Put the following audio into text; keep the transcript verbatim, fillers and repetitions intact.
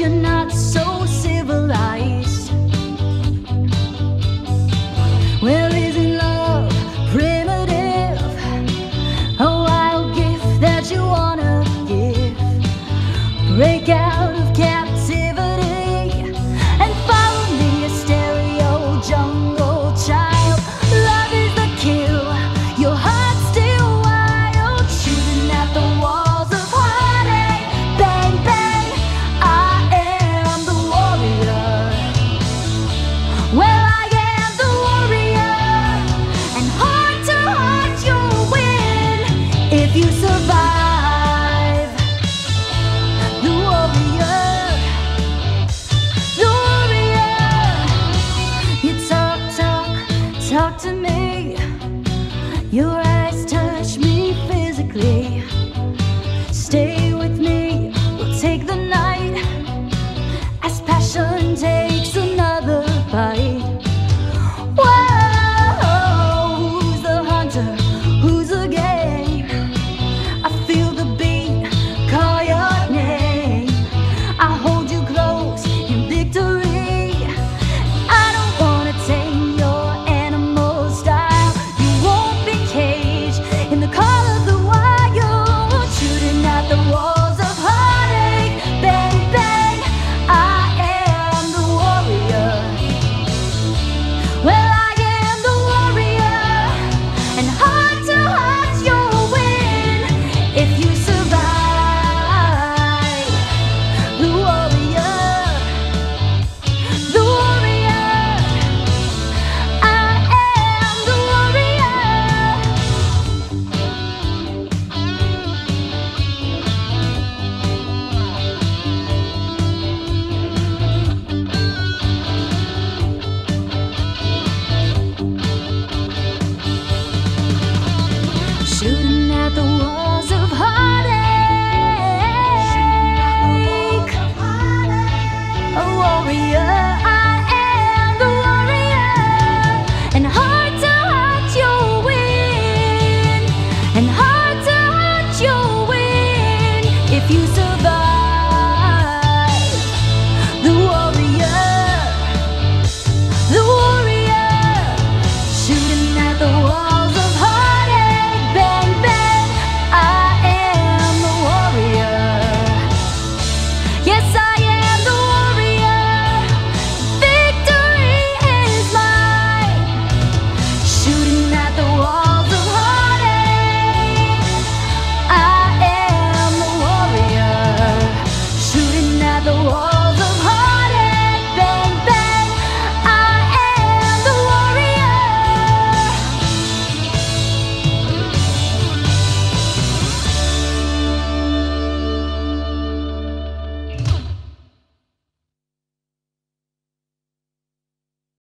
you're not so civilized. Well, isn't love primitive? A wild gift that you wanna give. Break out of captivity and follow me, a stereo jungle child. Love is the kill, your heart's still wild, shooting at the walls of heartache. Bang, bang, I am the warrior. Well, I am the warrior, and heart to heart you'll win if you survive. The warrior, the warrior. You talk, talk, talk to me. Your eyes touch me physically. Stay with me, we'll take the night as passion takes another bite. Whoa, who's the hunter? Who's the game? I feel the beat, call your name. I hold you close in victory. I don't wanna tame your animal style. You won't be caged in the call of the wild, shooting at the walls of heartache. Bang, bang, I am the warrior. Well, I am the warrior, and heart to heart you'll win if you survive. The warrior, the warrior. I am the warrior. Shooting at the walls of heartache. A warrior.